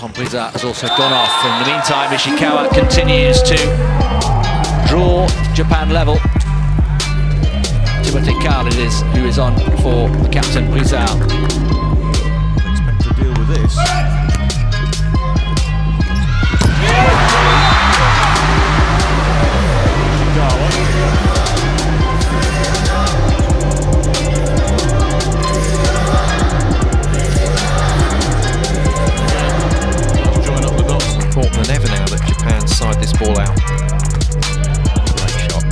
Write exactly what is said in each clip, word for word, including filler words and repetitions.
Tombriza has also gone off. In the meantime, Ishikawa continues to draw Japan level. Timothy Khalid is who is on for the captain, Brizal. Expect to deal with this. Join up the dots. Important than ever now that Japan side this ball out. Great shot.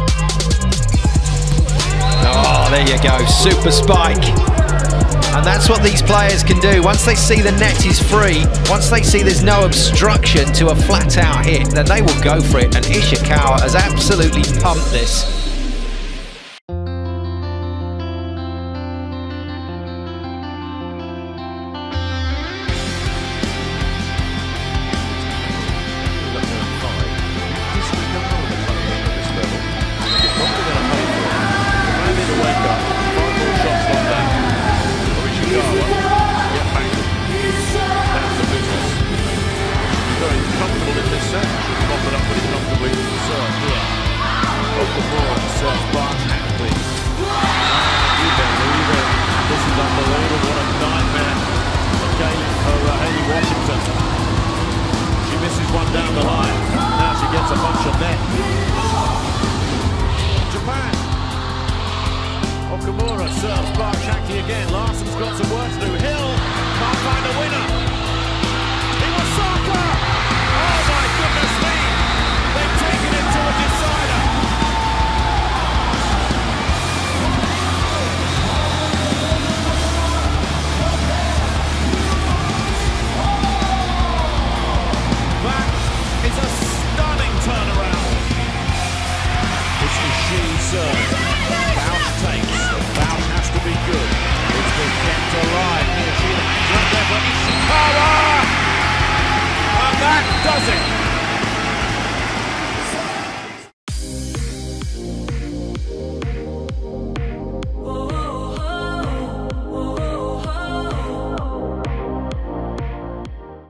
Oh, there you go, super spike. And that's what these players can do. Once they see the net is free, once they see there's no obstruction to a flat out hit, then they will go for it. And Ishikawa has absolutely pumped this. She misses one down the line. Now she gets a bunch of net. Japan. Okamura serves Bark Shakti again. Larsen's got some work to do.